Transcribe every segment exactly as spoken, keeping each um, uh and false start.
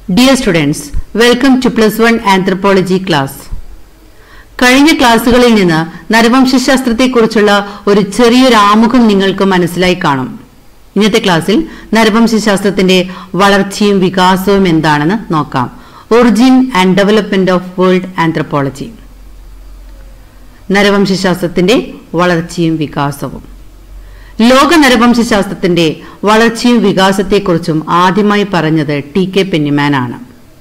Dear students, welcome to plus one anthropology class. കഴിഞ്ഞ ക്ലാസ്സുകളിൽ നിന്ന് നരവംശശാസ്ത്രത്തെക്കുറിച്ചുള്ള ഒരു ചെറിയൊരു ആമുഖം നിങ്ങൾക്ക് മനസ്സിലായി കാണും. ഇന്നത്തെ ക്ലാസ്സിൽ നരവംശശാസ്ത്രത്തിന്റെ വളർച്ചയും വികാസവും എന്താണെന്ന് നോക്കാം. Origin and development of world anthropology. നരവംശശാസ്ത്രത്തിന്റെ വളർച്ചയും വികാസവും. ലോക നരവംശശാസ്ത്രത്തിന്റെ വളർച്ചയും വികാസത്തെക്കുറിച്ചും ആദ്യമായി പറഞ്ഞത് ടി കെ പെന്നിമാൻ ആണ്.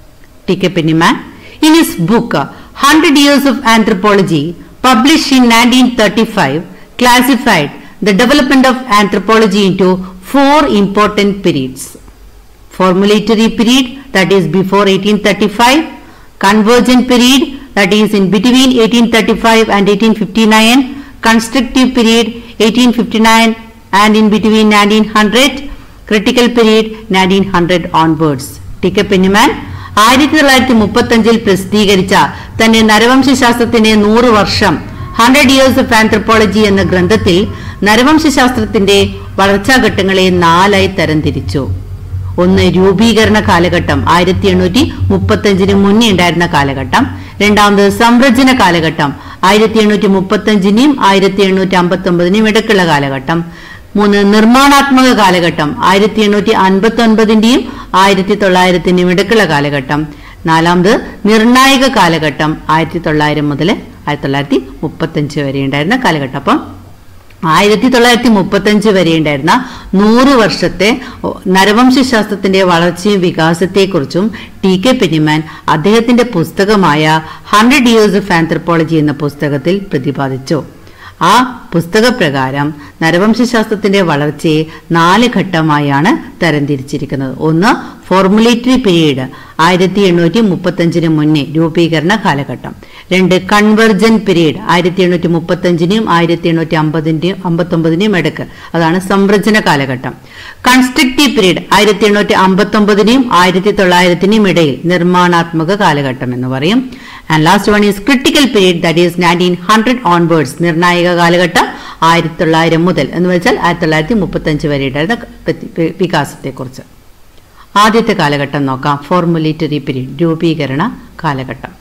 T K Penniman in his book one hundred years of Anthropology, published in nineteen thirty-five, classified the development of anthropology into four important periods. Formulatory period, that is before eighteen thirty-five, convergent period, that is in between eighteen thirty-five and eighteen fifty-nine, constructive period eighteen fifty-nine and in between nineteen hundred, critical period nineteen hundred onwards. T K Penniman ആയിരത്തി തൊള്ളായിരത്തി മുപ്പത്തി അഞ്ചിൽ പ്രസിദ്ധീകരിച്ച തന്റെ നരവംശശാസ്ത്രത്തിന്റെ നൂറ് വർഷം hundred years of anthropology എന്ന ഗ്രന്ഥത്തിൽ നരവംശശാസ്ത്രത്തിന്റെ വളർച്ചാഘട്ടങ്ങളെ നാലായി തരംതിരിച്ചു. ഒന്ന്, രൂപീകരണ കാലഘട്ടം, ആയിരത്തി എണ്ണൂറ്റി മുപ്പത്തി അഞ്ചിന് മുന്നേ ഉണ്ടായിരുന്ന കാലഘട്ടം. രണ്ടാമത് സംരചന കാലഘട്ടം, ആയിരത്തി എണ്ണൂറ്റി മുപ്പത്തി അഞ്ചിനും ആയിരത്തി എണ്ണൂറ്റി അമ്പത്തി ഒമ്പതിനും ഇടയ്ക്കുള്ള കാലഘട്ടം. മൂന്ന്, നിർമ്മാണാത്മക കാലഘട്ടം, ആയിരത്തി എണ്ണൂറ്റി അൻപത്തി ഒൻപതിന്റെയും ആയിരത്തി തൊള്ളായിരത്തിനും ഇടയ്ക്കുള്ള കാലഘട്ടം. നാലാമത് നിർണായക കാലഘട്ടം, ആയിരത്തി തൊള്ളായിരം മുതൽ ആയിരത്തി തൊള്ളായിരത്തി മുപ്പത്തി അഞ്ച് വരെ ഉണ്ടായിരുന്ന കാലഘട്ടം. അപ്പം ആയിരത്തി തൊള്ളായിരത്തി മുപ്പത്തി അഞ്ച് വരെ ഉണ്ടായിരുന്ന നൂറ് വർഷത്തെ നരവംശശാസ്ത്രത്തിന്റെ വളർച്ചയും വികാസത്തെക്കുറിച്ചും ടി കെ പെന്നിമാൻ അദ്ദേഹത്തിന്റെ പുസ്തകമായ ഹൺഡ്രഡ് ഇയേഴ്സ് ഓഫ് ആന്ത്രപ്പോളജി എന്ന പുസ്തകത്തിൽ പ്രതിപാദിച്ചു. ആ പുസ്തകപ്രകാരം നരവംശശാസ്ത്രത്തിന്റെ വളർച്ചയെ നാല് ഘട്ടമായാണ് തരംതിരിച്ചിരിക്കുന്നത്. ഒന്ന്, ഫോർമുലേറ്ററി പീരീഡ്, ആയിരത്തി എണ്ണൂറ്റി മുപ്പത്തി അഞ്ചിന് മുന്നേ രൂപീകരണ കാലഘട്ടം. രണ്ട്, കൺവെർജൻ പീരീഡ്, ആയിരത്തി എണ്ണൂറ്റി മുപ്പത്തി അഞ്ചിനും ആയിരത്തി എണ്ണൂറ്റി അമ്പതിന്റെയും അമ്പത്തി ഒമ്പതിന്റെയും ഇടയ്ക്ക്, അതാണ് സംരചന കാലഘട്ടം. കൺസ്ട്രക്റ്റീവ് പീരീഡ്, ആയിരത്തി എണ്ണൂറ്റി അമ്പത്തി ഒമ്പതിനും ആയിരത്തി തൊള്ളായിരത്തിനും ഇടയിൽ, നിർമ്മാണാത്മക കാലഘട്ടം എന്ന് പറയും. And last one is critical period, that is nineteen hundred onwards, നിർണായക കാലഘട്ടം ആയിരത്തി തൊള്ളായിരം മുതൽ എന്ന് വെച്ചാൽ ആയിരത്തി തൊള്ളായിരത്തി മുപ്പത്തി അഞ്ച് വരെ ഉണ്ടായിരുന്ന വികാസത്തെക്കുറിച്ച്. ആദ്യത്തെ കാലഘട്ടം നോക്കാം, ഫോർമുലേറ്ററി പീരീഡ്, രൂപീകരണ കാലഘട്ടം.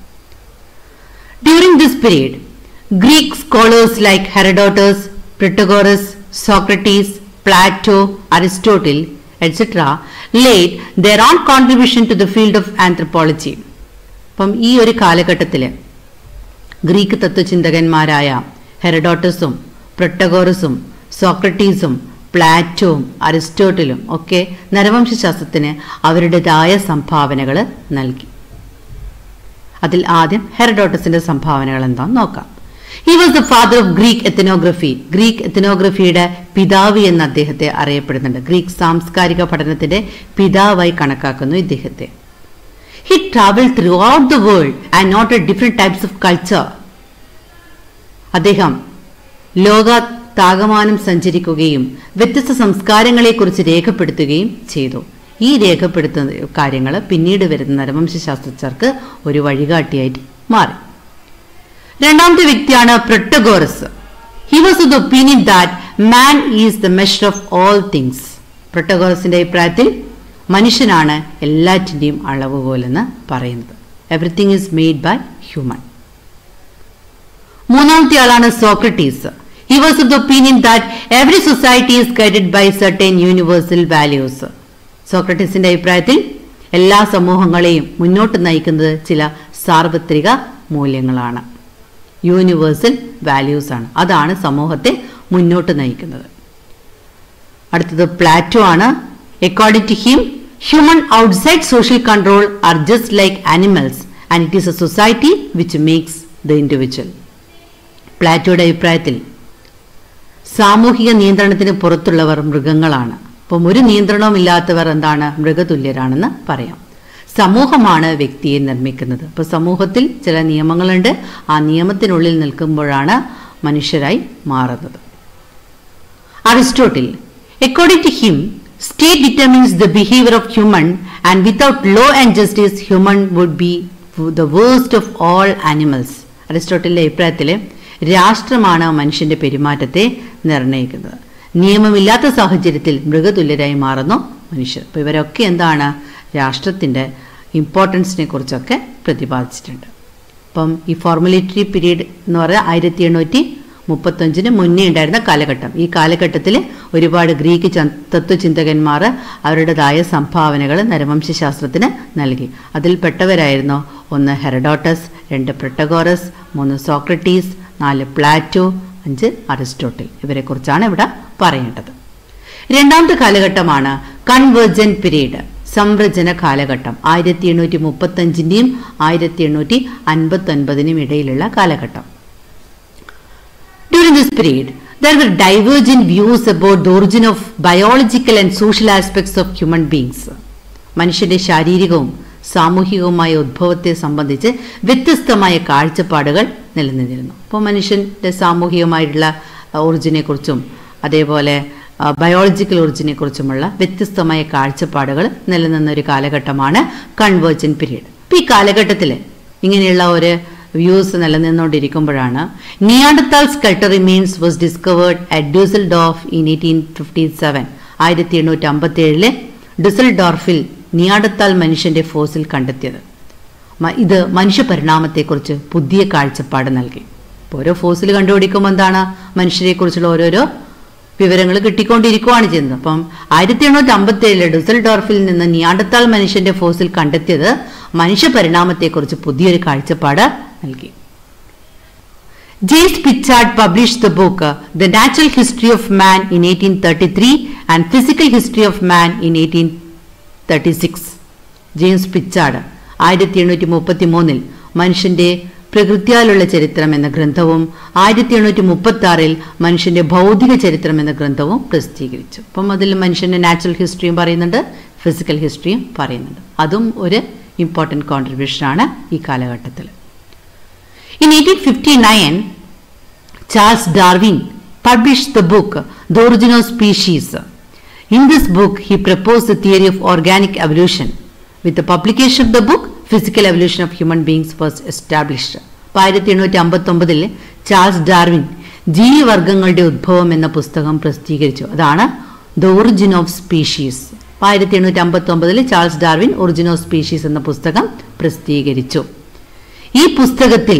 During this period, Greek scholars like Herodotus, Protagoras, Socrates, Plato, Aristotle, et cetera laid their own contribution to the field of anthropology. അപ്പം ഈ ഒരു കാലഘട്ടത്തിൽ ഗ്രീക്ക് തത്വചിന്തകന്മാരായ ഹെറഡോട്ടസും പ്രൊട്ടഗോറസും സോക്രട്ടീസും പ്ലാറ്റോവും അരിസ്റ്റോട്ടിലും ഒക്കെ നരവംശശാസ്ത്രത്തിന് അവരുടേതായ സംഭാവനകൾ നൽകി. അതിൽ ആദ്യം ഹെറഡോട്ടസിന്റെ സംഭാവനകൾ എന്താണെന്ന് നോക്കാം. He was the father of Greek ethnography. Greek എത്തനോഗ്രഫിയുടെ പിതാവ് എന്ന് അദ്ദേഹത്തെ അറിയപ്പെടുന്നുണ്ട്. ഗ്രീക്ക് സാംസ്കാരിക പഠനത്തിന്റെ പിതാവായി കണക്കാക്കുന്നു ഇദ്ദേഹത്തെ. He traveled throughout the world and noted different types of culture. അദ്ദേഹം ലോകത്താകമാനം സഞ്ചരിക്കുകയും വ്യത്യസ്ത സംസ്കാരങ്ങളെക്കുറിച്ച് രേഖപ്പെടുത്തുകയും ചെയ്തു. ഈ രേഖപ്പെടുത്തുന്ന കാര്യങ്ങൾ പിന്നീട് വരുന്ന നരവംശശാസ്ത്രജ്ഞർക്ക് ഒരു വഴികാട്ടിയായിട്ട് മാറി. രണ്ടാമത്തെ വ്യക്തിയാണ് പ്രൊട്ടഗോറസ്. He was of the opinion that man is the measure of all things. പ്രൊട്ടഗോറസിന്റെ അഭിപ്രായത്തിൽ മനുഷ്യനാണ് എല്ലാറ്റിൻ്റെയും അളവുകോലെന്ന് പറയുന്നത്. Everything is made by human. മൂന്നാമത്തെ ആളാണ് Socrates. He was of the opinion that every society is guided by certain universal values. സോക്രട്ടീസിന്റെ അഭിപ്രായത്തിൽ എല്ലാ സമൂഹങ്ങളെയും മുന്നോട്ട് നയിക്കുന്നത് ചില സാർവത്രിക മൂല്യങ്ങളാണ്, യൂണിവേഴ്സൽ വാല്യൂസ് ആണ്. അതാണ് സമൂഹത്തെ മുന്നോട്ട് നയിക്കുന്നത്. അടുത്തത് പ്ലാറ്റോ ആണ്. According to him, human outside social control are just like animals and it is a society which makes the individual. പ്ലാറ്റോയുടെ അഭിപ്രായത്തിൽ സാമൂഹിക നിയന്ത്രണത്തിന് പുറത്തുള്ളവർ മൃഗങ്ങളാണ്. അപ്പം ഒരു നിയന്ത്രണവും ഇല്ലാത്തവർ എന്താണ്, മൃഗതുല്യരാണെന്ന് പറയാം. സമൂഹമാണ് വ്യക്തിയെ നിർമ്മിക്കുന്നത്. അപ്പോൾ സമൂഹത്തിൽ ചില നിയമങ്ങളുണ്ട്, ആ നിയമത്തിനുള്ളിൽ നിൽക്കുമ്പോഴാണ് മനുഷ്യരായി മാറുന്നത്. Aristotle. According to him, state determines the behavior of human and without law and justice human would be the worst of all animals. അരിസ്റ്റോട്ടലിന്റെ അഭിപ്രായത്തിൽ രാഷ്ട്രമാണ് മനുഷ്യന്റെ പെരുമാറ്റത്തെ നിർണ്ണയിക്കുന്നത്. നിയമമില്ലാത്ത സാഹചര്യത്തിൽ മൃഗതുല്യരായി മാറുന്നു മനുഷ്യർ. അപ്പോൾ ഇവരൊക്കെ എന്താണ്, രാഷ്ട്രത്തിന്റെ ഇമ്പോർട്ടൻസിനെ കുറിച്ചൊക്കെ പ്രതിപാദിച്ചിട്ടുണ്ട്. അപ്പം ഈ ഫോർമുലേറ്ററി പീരീഡ് എന്ന് പറയുന്നത് ആയിരത്തി എണ്ണൂറ്റി മുപ്പത്തഞ്ചിന് മുന്നേ ഉണ്ടായിരുന്ന കാലഘട്ടം. ഈ കാലഘട്ടത്തിൽ ഒരുപാട് ഗ്രീക്ക് തത്വചിന്തകന്മാർ അവരുടേതായ സംഭാവനകൾ നരവംശാസ്ത്രത്തിന് നൽകി. അതിൽപ്പെട്ടവരായിരുന്നു ഒന്ന് ഹെറഡോട്ടസ്, രണ്ട് പ്രൊട്ടഗോറസ്, മൂന്ന് സോക്രട്ടീസ്, നാല് പ്ലാറ്റോ, അഞ്ച് അരിസ്റ്റോട്ടിൽ. ഇവരെക്കുറിച്ചാണ് ഇവിടെ പറയേണ്ടത്. രണ്ടാമത്തെ കാലഘട്ടമാണ് കൺവേർജന്റ് പീരീഡ്, സംരചന കാലഘട്ടം. ആയിരത്തി എണ്ണൂറ്റി മുപ്പത്തഞ്ചിന്റെയും ആയിരത്തി എണ്ണൂറ്റി അൻപത്തി ഒൻപതിനും ഇടയിലുള്ള കാലഘട്ടം. During this period, there were divergent views about the origin of biological and social aspects of human beings. മനുഷ്യന്റെ ശാരീരികവും സാമൂഹികവുമായ ഉദ്ഭവത്തെ സംബന്ധിച്ച് വ്യത്യസ്തമായ കാഴ്ചപ്പാടുകൾ നിലനിന്നിരുന്നു. അപ്പോൾ മനുഷ്യന്റെ സാമൂഹികമായിട്ടുള്ള ഒറിജിനെ കുറിച്ചും അതേപോലെ ബയോളജിക്കൽ ഒറിജിനെ കുറിച്ചുമുള്ള വ്യത്യസ്തമായ കാഴ്ചപ്പാടുകൾ നിലനിന്ന ഒരു കാലഘട്ടമാണ് കൺവേർജന്റ് പീരീഡ്. അപ്പോൾ ഈ കാലഘട്ടത്തിൽ ഇങ്ങനെയുള്ള ഒരു വ്യൂസ് നിലനിന്നുകൊണ്ടിരിക്കുമ്പോഴാണ് Neanderthal skeletal remains was discovered at Dusseldorf in eighteen fifty seven. ആയിരത്തി എണ്ണൂറ്റി അമ്പത്തി ഏഴില് ഡ്യൂസൽഡോർഫിൽ നിയാണ്ടർതാൽ മനുഷ്യന്റെ ഫോസിൽ കണ്ടെത്തിയത്. ഇത് മനുഷ്യ പരിണാമത്തെക്കുറിച്ച് പുതിയ കാഴ്ചപ്പാട് നൽകി. ഓരോ ഫോസിൽ കണ്ടുപിടിക്കുമ്പോൾ എന്താണ് മനുഷ്യരെ കുറിച്ചുള്ള ഓരോരോ വിവരങ്ങൾ കിട്ടിക്കൊണ്ടിരിക്കുകയാണ് ചെയ്യുന്നത്. അപ്പം ആയിരത്തി എണ്ണൂറ്റി അമ്പത്തി ഏഴില് ഡ്യൂസൽഡോർഫിൽ നിന്ന് നിയാണ്ടർതാൽ മനുഷ്യന്റെ ഫോസിൽ കണ്ടെത്തിയത് മനുഷ്യ പരിണാമത്തെക്കുറിച്ച് പുതിയൊരു കാഴ്ചപ്പാട് നൽകി. James Prichard published the book the natural history of man in eighteen thirty three and physical history of man in eighteen thirty six. James Prichard ആയിരത്തി എണ്ണൂറ്റി മുപ്പത്തി മൂന്നിൽ മനുഷ്യന്റെ പ്രകൃതിയാലുള്ള ചരിത്രം എന്ന ഗ്രന്ഥവും ആയിരത്തി എണ്ണൂറ്റി മുപ്പത്തി ആറിൽ മനുഷ്യന്റെ ഭൗതിക ചരിത്രം എന്ന ഗ്രന്ഥവും പ്രസിദ്ധീകരിച്ചു. അപ്പം അതിൽ മനുഷ്യന്റെ നാച്ചുറൽ ഹിസ്റ്ററിയും പറയുന്നുണ്ട്, ഫിസിക്കൽ ഹിസ്റ്ററിയും പറയുന്നുണ്ട്. അതും ഒരു ഇമ്പോർട്ടൻറ്റ് കോൺട്രിബ്യൂഷൻ ആണ് ഈ കാലഘട്ടത്തിൽ. In eighteen fifty nine Charles Darwin published the book the origin of species. In this book he proposed the theory of organic evolution. With the publication of the book physical evolution of human beings was established. അപ്പോൾ ആയിരത്തി എണ്ണൂറ്റി അമ്പത്തി ഒമ്പതിൽ Charles Darwin ജീവിവർഗങ്ങളുടെ ഉദ്ഭവം എന്ന പുസ്തകം പ്രസിദ്ധീകരിച്ചു. അതാണ് the origin of species. ആയിരത്തി എണ്ണൂറ്റി അമ്പത്തി ഒമ്പതിൽ Charles Darwin origin of species എന്ന പുസ്തകം പ്രസിദ്ധീകരിച്ചു. ഈ പുസ്തകത്തിൽ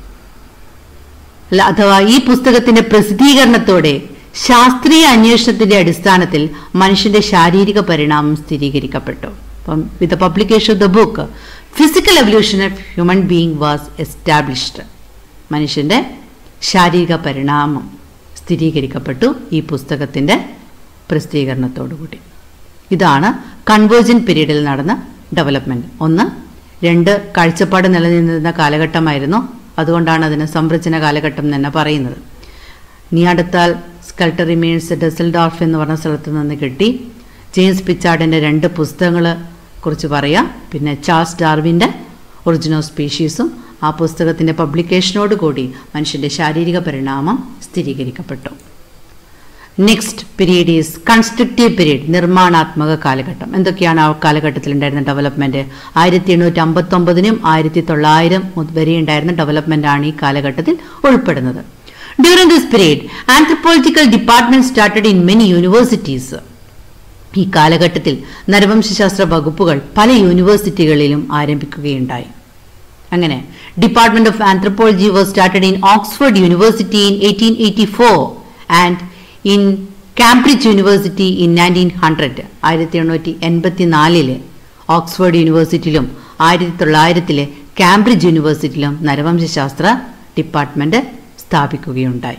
അഥവാ ഈ പുസ്തകത്തിന്റെ പ്രസിദ്ധീകരണത്തോടെ ശാസ്ത്രീയ അന്വേഷണത്തിന്റെ അടിസ്ഥാനത്തിൽ മനുഷ്യന്റെ ശാരീരിക പരിണാമം സ്ഥിരീകരിക്കപ്പെട്ടു. അപ്പം with the publication of the book physical evolution of human being was established. മനുഷ്യന്റെ ശാരീരിക പരിണാമം സ്ഥിരീകരിക്കപ്പെട്ടു ഈ പുസ്തകത്തിന്റെ പ്രസിദ്ധീകരണത്തോടുകൂടി. ഇതാണ് കൺവേർജന്റ് പീരീഡിൽ നടന്ന ഡെവലപ്മെന്റ്. ഒന്ന് രണ്ട് കാഴ്ചപ്പാട് നിലനിന്നിരുന്ന കാലഘട്ടമായിരുന്നു. അതുകൊണ്ടാണ് അതിന് സംരചന കാലഘട്ടം തന്നെ പറയുന്നത്. നിയാണ്ടർതാൽ സ്കൾട്ടർ റിമെയിൻസ് ഡസൽഡോർഫ് എന്ന് പറഞ്ഞ സ്ഥലത്ത് നിന്ന് കിട്ടി. ജെയിംസ് പിച്ചാർഡിന്റെ രണ്ട് പുസ്തകങ്ങളെ കുറിച്ച് പറയാം. പിന്നെ ചാൾസ് ഡാർവിൻ്റെ ഒറിജിൻ ഓഫ് സ്പീഷീസും ആ പുസ്തകത്തിന്റെ പബ്ലിക്കേഷനോട് കൂടി മനുഷ്യന്റെ ശാരീരിക പരിണാമം സ്ഥിരീകരിക്കപ്പെട്ടു. Next period is constructive period, നിർമ്മാണാത്മക കാലഘട്ടം. എന്തൊക്കെയാണ് ആ കാലഘട്ടത്തിൽ ഉണ്ടായിരുന്ന ഡെവലപ്മെന്റ്? ആയിരത്തി എണ്ണൂറ്റി അമ്പത്തി ഒമ്പതിനും ആയിരത്തി തൊള്ളായിരം വരെ ഉണ്ടായിരുന്ന ഡെവലപ്മെന്റ് ആണ് ഈ കാലഘട്ടത്തിൽ ഉൾപ്പെടുന്നത്. During this period anthropological department started in many universities. ഈ കാലഘട്ടത്തിൽ നരവംശാസ്ത്ര വകുപ്പുകൾ പല യൂണിവേഴ്സിറ്റികളിലും ആരംഭിക്കുകയുണ്ടായി. അങ്ങനെ department of anthropology was started in Oxford university in eighteen eighty four and in Cambridge university in nineteen hundred. ആയിരത്തി എണ്ണൂറ്റി എൺപത്തി നാലില് ഓക്സ്ഫോർഡ് യൂണിവേഴ്സിറ്റിയിലും ആയിരത്തി തൊള്ളായിരത്തിലെ കാംബ്രിഡ്ജ് യൂണിവേഴ്സിറ്റിയിലും നരവംശാസ്ത്ര ഡിപ്പാർട്ട്മെന്റ് സ്ഥാപിക്കുകയുണ്ടായി.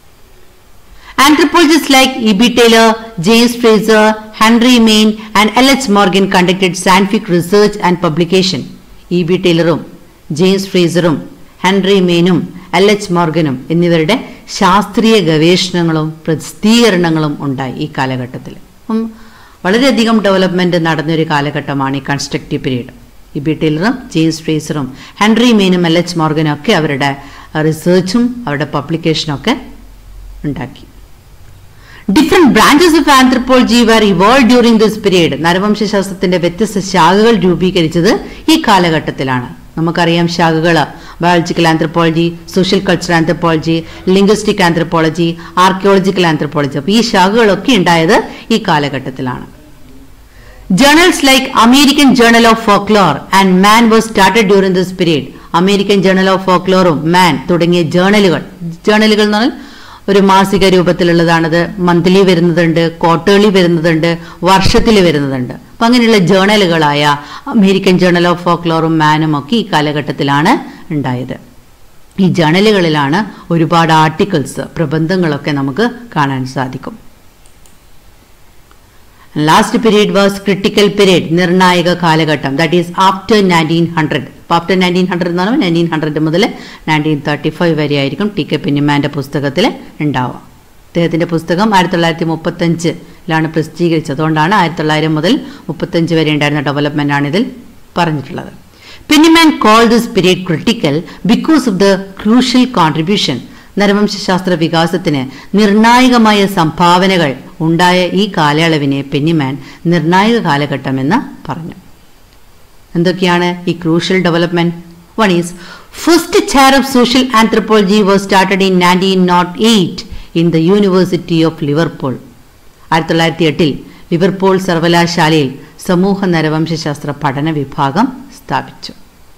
Anthropologists like E B Taylor, James Fraser, Henry Main and L H Morgan conducted scientific research and publication. E B Taylorും ജെയിംസ് ഫ്രേസറും ഹെൻറി മെയിനും എൽ എച്ച് മോർഗനും എന്നിവരുടെ ശാസ്ത്രീയ ഗവേഷണങ്ങളും പ്രസിദ്ധീകരണങ്ങളും ഉണ്ടായി ഈ കാലഘട്ടത്തിൽ. അപ്പം വളരെയധികം ഡെവലപ്മെന്റ് നടന്നൊരു കാലഘട്ടമാണ് ഈ കൺസ്ട്രക്റ്റീവ് പീരീഡ്. ഇ ബി ടൈലറും ജെയിംസ് ഫ്രേസറും ഹെൻറി മെയിനും എൽ എച്ച് മോർഗനും ഒക്കെ അവരുടെ റിസർച്ചും അവരുടെ പബ്ലിക്കേഷനും ഒക്കെ ഉണ്ടാക്കി. Different branches of anthropology were evolve during this period. നരവംശാസ്ത്രത്തിന്റെ വ്യത്യസ്ത ശാഖകൾ രൂപീകരിച്ചത് ഈ കാലഘട്ടത്തിലാണ്. നമുക്കറിയാം ശാഖകൾ: biological anthropology, social cultural anthropology, linguistic anthropology, archaeological anthropology. അപ്പോൾ ഈ ശാഖകളൊക്കെ ഉണ്ടായത് ഈ കാലഘട്ടത്തിലാണ്. Journals like American Journal of Folklore and Man was started during this period. American Journal of Folklore, Man തുടങ്ങിയ ജേണലുകൾ ജേണലുകൾ എന്ന് പറഞ്ഞാൽ ഒരു മാസിക രൂപത്തിലുള്ളതാണത്. മന്ത്ലി വരുന്നതുണ്ട്, ക്വാർട്ടേർലി വരുന്നതുണ്ട്, വർഷത്തിൽ വരുന്നതുണ്ട്. അപ്പം അങ്ങനെയുള്ള ജേണലുകളായ അമേരിക്കൻ ജേണൽ ഓഫ് ഫോക്ലോറും മാനും ഒക്കെ ഈ കാലഘട്ടത്തിലാണ് ഉണ്ടായത്. ഈ ജേണലുകളിലാണ് ഒരുപാട് ആർട്ടിക്കിൾസ്, പ്രബന്ധങ്ങളൊക്കെ നമുക്ക് കാണാൻ സാധിക്കും. Last period was critical period, നിർണായക കാലഘട്ടം. That is after nineteen hundred. After nineteen hundred എന്ന് പറയുമ്പോൾ നയൻറ്റീൻ ഹൺഡ്രഡ് മുതൽ നയൻറ്റീൻ തേർട്ടി ഫൈവ് വരെ ആയിരിക്കും ടി കെ പെന്നിമാൻ്റെ പുസ്തകത്തിൽ ഉണ്ടാവുക. അദ്ദേഹത്തിൻ്റെ പുസ്തകം ആയിരത്തി തൊള്ളായിരത്തി മുപ്പത്തഞ്ചിലാണ് പ്രസിദ്ധീകരിച്ചത്. അതുകൊണ്ടാണ് ആയിരത്തി തൊള്ളായിരം മുതൽ മുപ്പത്തഞ്ച് വരെ ഉണ്ടായിരുന്ന ഡെവലപ്മെൻ്റ് ആണ് ഇതിൽ പറഞ്ഞിട്ടുള്ളത്. Penniman call this period critical because of the crucial contribution. നരവംശാസ്ത്ര വികാസത്തിന് നിർണായകമായ സംഭാവനകൾ ഉണ്ടായ ഈ കാലയളവിനെ പെന്നിമാൻ നിർണായക കാലഘട്ടം എന്ന് പറഞ്ഞു. എന്തൊക്കെയാണ് ഈ crucial development? One is first chair of social anthropology was started in nineteen nought eight in the university of Liverpool. ആയിരത്തി തൊള്ളായിരത്തി എട്ടിൽ ലിവർപൂൾ സർവകലാശാലയിൽ സമൂഹ നരവംശാസ്ത്ര പഠന വിഭാഗം സ്ഥാപിച്ചു.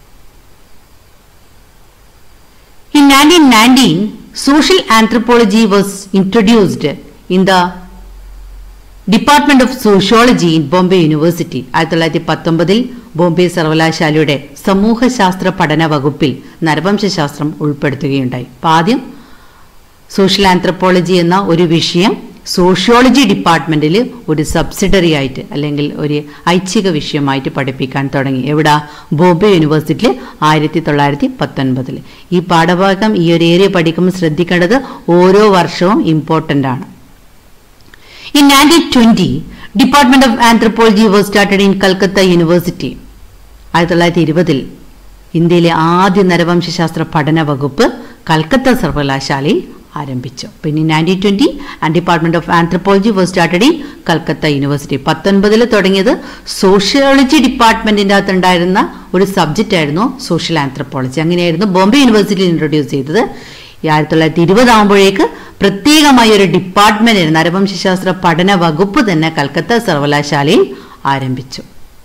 In nineteen nineteen, social anthropology was introduced in the Department of Sociology in Bombay University. ആയിരത്തി തൊള്ളായിരത്തി പത്തൊമ്പതിൽ ബോംബെ സർവകലാശാലയുടെ സമൂഹശാസ്ത്ര പഠന വകുപ്പിൽ നരവംശാസ്ത്രം ഉൾപ്പെടുത്തുകയുണ്ടായി. അപ്പം ആദ്യം സോഷ്യൽ ആന്ത്രപ്പോളജി എന്ന ഒരു വിഷയം സോഷ്യോളജി ഡിപ്പാർട്ട്മെന്റിൽ ഒരു സബ്സിഡറി ആയിട്ട് അല്ലെങ്കിൽ ഒരു ഐച്ഛിക വിഷയമായിട്ട് പഠിപ്പിക്കാൻ തുടങ്ങി. എവിടെ? ബോംബെ യൂണിവേഴ്സിറ്റിയിൽ ആയിരത്തി തൊള്ളായിരത്തി പത്തൊൻപതിൽ. ഈ പാഠഭാഗം ഈ ഒരു ഏരിയ പഠിക്കുമ്പോൾ ശ്രദ്ധിക്കേണ്ടത് ഓരോ വർഷവും ഇമ്പോർട്ടൻ്റ് ആണ്. In nineteen twenty department of anthropology was started in Calcutta university. ആയിരത്തി തൊള്ളായിരത്തി ഇരുപതിൽ ഇന്ത്യയിലെ ആദ്യ നരവംശാസ്ത്ര പഠന വകുപ്പ് കൽക്കത്ത സർവകലാശാലയിൽ ആരംഭിച്ചു. പിന്നെ nineteen twenty and department of anthropology was started in Calcutta university. പത്തൊൻപതിൽ തുടങ്ങിയത് സോഷ്യോളജി ഡിപ്പാർട്ട്മെന്റിൻ്റെ അകത്ത് ഉണ്ടായിരുന്ന ഒരു സബ്ജക്റ്റ് ആയിരുന്നു സോഷ്യൽ ആന്ത്രപ്പോളജി. അങ്ങനെയായിരുന്നു ബോംബെ യൂണിവേഴ്സിറ്റിയിൽ ഇൻട്രൊഡ്യൂസ് ചെയ്തത്. ആയിരത്തി തൊള്ളായിരത്തി ഇരുപതാകുമ്പോഴേക്ക് പ്രത്യേകമായ ഒരു ഡിപ്പാർട്ട്മെന്റ് നരവംശാസ്ത്ര പഠന വകുപ്പ് തന്നെ കൽക്കത്ത സർവകലാശാലയിൽ ആരംഭിച്ചു.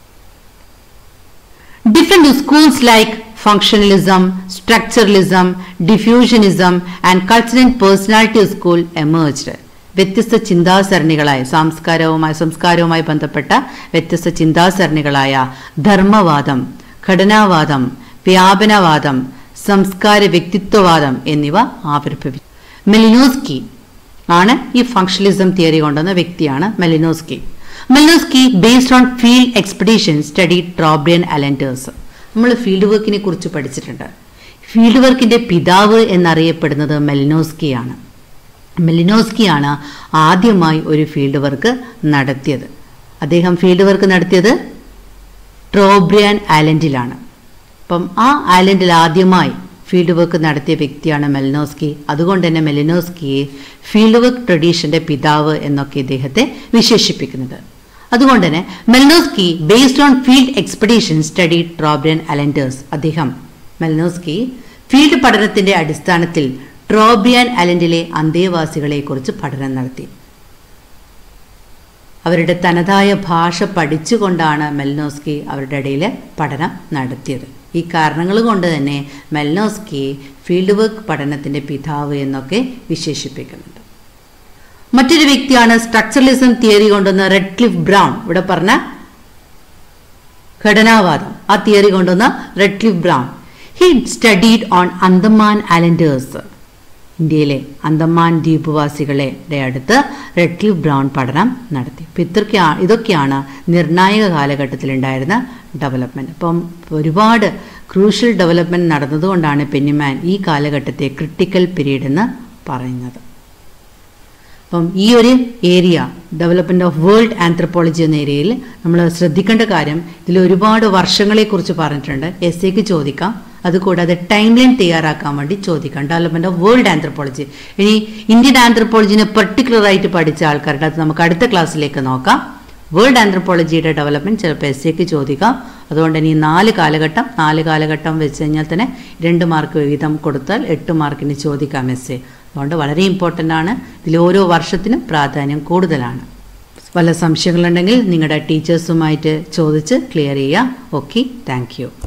Different schools like functionalism, structuralism, diffusionism and cultural personality school emerged. വ്യത്യസ്ത ചിന്താസരണികളായ സാംസ്കാരവുമായി സംസ്കാരവുമായി ബന്ധപ്പെട്ട വ്യത്യസ്ത ചിന്താസരണികളായ ധർമ്മവാദം, ഘടനാവാദം, വ്യാപനവാദം, സംസ്കാര വ്യക്തിത്വവാദം എന്നിവ ആവിർഭവിച്ചു. മെലിനോസ്കി ആണ് ഈ ഫങ്ഷണലിസം തിയറി കൊണ്ടുവന്ന വ്യക്തിയാണ് Malinowski. Malinowski based on field expedition study Trobriand islanders. നമ്മൾ ഫീൽഡ് വർക്കിനെ കുറിച്ച് പഠിച്ചിട്ടുണ്ട്. ഫീൽഡ് വർക്കിന്റെ പിതാവ് എന്നറിയപ്പെടുന്നത് മെലിനോസ്കിയാണ്. മെലിനോസ്കിയാണ് ആദ്യമായി ഒരു ഫീൽഡ് വർക്ക് നടത്തിയത്. അദ്ദേഹം ഫീൽഡ് വർക്ക് നടത്തിയത് ട്രോബ്രിയൻ ഐലൻഡിലാണ്. അപ്പം ആ ഐലൻഡിൽ ആദ്യമായി ഫീൽഡ് വർക്ക് നടത്തിയ വ്യക്തിയാണ് മെലിനോസ്കി. അതുകൊണ്ട് തന്നെ മെലിനോസ്കിയെ ഫീൽഡ് വർക്ക് ട്രഡീഷന്റെ പിതാവ് എന്നൊക്കെ ഇദ്ദേഹത്തെ വിശേഷിപ്പിക്കുന്നത്. അതുകൊണ്ട് തന്നെ Malinowski based on field expedition study Trobriand islanders. അദ്ദേഹം മെലിനോസ്കി ഫീൽഡ് പഠനത്തിന്റെ അടിസ്ഥാനത്തിൽ ട്രോബ്രിയൻ ഐലൻഡിലെ അന്തേവാസികളെ കുറിച്ച് പഠനം നടത്തി. അവരുടെ തനതായ ഭാഷ പഠിച്ചുകൊണ്ടാണ് മെലിനോസ്കി അവരുടെ ഇടയിൽ പഠനം നടത്തിയത്. ഈ കാരണങ്ങൾ കൊണ്ട് തന്നെ മെലിനോസ്കിയെ ഫീൽഡ് വർക്ക് പഠനത്തിന്റെ പിതാവ് എന്നൊക്കെ വിശേഷിപ്പിക്കുന്നുണ്ട്. മറ്റൊരു വ്യക്തിയാണ് സ്ട്രക്ചറലിസം തിയറി കൊണ്ടുവന്ന റെഡ്ക്ലിഫ് ബ്രൗൺ. ഇവിടെ പറഞ്ഞ ഘടനാവാദം, ആ തിയറി കൊണ്ടുവന്ന Radcliffe Brown. He studied on Andaman islanders. ഇന്ത്യയിലെ അന്തമാൻ ദ്വീപുവാസികളെ അടുത്ത് റെഡ്ക്ലിഫ് ബ്രൗൺ പഠനം നടത്തി. അപ്പം ഇത്രയ്ക്കാണ് ഇതൊക്കെയാണ് നിർണായക കാലഘട്ടത്തിലുണ്ടായിരുന്ന ഡെവലപ്മെന്റ്. അപ്പം ഒരുപാട് ക്രൂഷ്യൽ ഡെവലപ്മെന്റ് നടന്നതുകൊണ്ടാണ് പെന്നിമാൻ ഈ കാലഘട്ടത്തെ ക്രിട്ടിക്കൽ പീരീഡ് എന്ന് പറയുന്നത്. അപ്പം ഈ ഒരു area development of world anthropology എന്ന ഏരിയയിൽ നമ്മൾ ശ്രദ്ധിക്കേണ്ട കാര്യം, ഇതിൽ ഒരുപാട് വർഷങ്ങളെക്കുറിച്ച് പറഞ്ഞിട്ടുണ്ട്. എസ് എക്ക് ചോദിക്കാം. അതുകൂടാതെ ടൈം ലൈൻ തയ്യാറാക്കാൻ വേണ്ടി ചോദിക്കാം. Development of world anthropology. ഇനി ഇന്ത്യൻ ആന്ത്രപ്പോളജിനെ പെർട്ടിക്കുലർ ആയിട്ട് പഠിച്ച ആൾക്കാരുടെ അത് നമുക്ക് അടുത്ത ക്ലാസ്സിലേക്ക് നോക്കാം. വേൾഡ് ആന്ത്രപ്പോളജിയുടെ ഡെവലപ്മെന്റ് ചിലപ്പോൾ എസ് എക്ക് ചോദിക്കാം. അതുകൊണ്ട് ഇനി നാല് കാലഘട്ടം നാല് കാലഘട്ടം വെച്ച് കഴിഞ്ഞാൽ തന്നെ രണ്ട് മാർക്ക് വീതം കൊടുത്താൽ എട്ട് മാർക്കിന് ചോദിക്കാം എസ് എ. അതുകൊണ്ട് വളരെ ഇമ്പോർട്ടൻ്റ് ആണ്. ഇതിൽ ഓരോ വർഷത്തിനും പ്രാധാന്യം കൂടുതലാണ്. വല്ല സംശയങ്ങളുണ്ടെങ്കിൽ നിങ്ങളുടെ ടീച്ചേഴ്സുമായിട്ട് ചോദിച്ച് ക്ലിയർ ചെയ്യുക. Okay, thank U.